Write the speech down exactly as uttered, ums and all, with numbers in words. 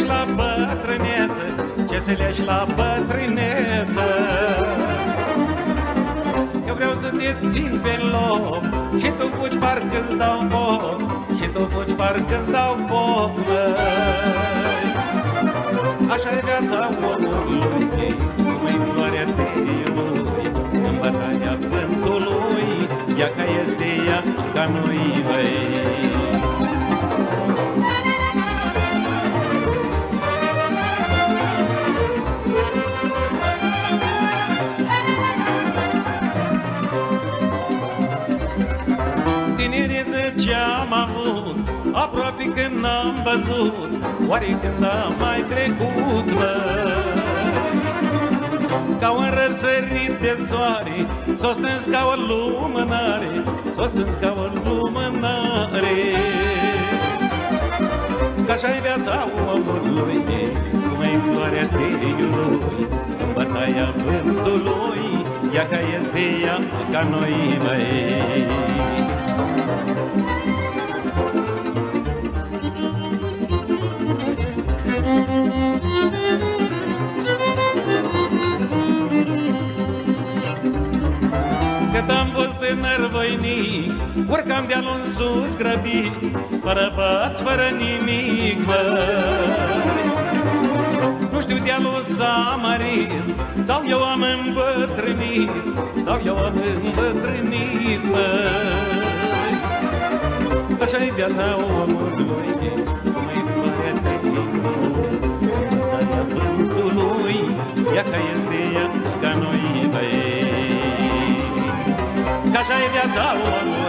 leși la bătrâneță, ce să leși la bătrâneță. Eu vreau să te țin pe loc și tu fugi parcă-ți dau foc, și tu fugi parcă-ți dau foc, măi. Așa-i viața omului, cum-i floarea teiului, în bătaia vântului, ea ca este ea ca noi, măi. Tinerețe ce-am avut, aproape când n-am văzut, oare când am mai trecut, măi? Ca un răsărit de soare, s-o stâns ca o lumânare, s-o stâns ca o lumânare. Că-așa-i viața omului, cum-i floarea teiului, în bătaia vântului, ea ca este ea ca noi, măi. Cât am fost tânăr voinic, urcam de-al în sus grăbit, fără băți, fără nimic, măi. Nu știu de-al s-a mărit, sau eu am îmbătrânit, sau eu am îmbătrânit, măi. Așa-i viața omului, cum-i floarea teiului, în bătaia vântului, ea ca este ea ca noi, măi. Că așa-i viața omului.